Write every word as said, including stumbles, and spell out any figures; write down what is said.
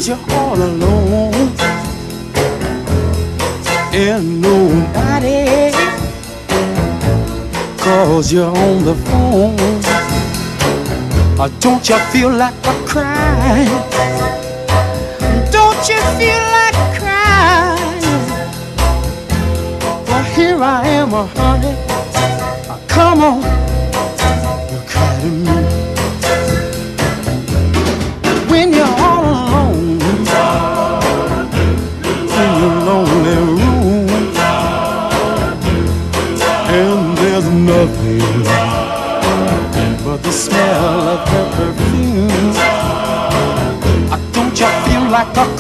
you're all alone and nobody calls you on the phone. Or don't you feel like a crying? Don't you feel like crying? Well, here I am, oh, honey. Oh, come on, you cry to me. When you're all alone in your lonely room, and there's nothing but the smell of her perfume. Don't you feel like a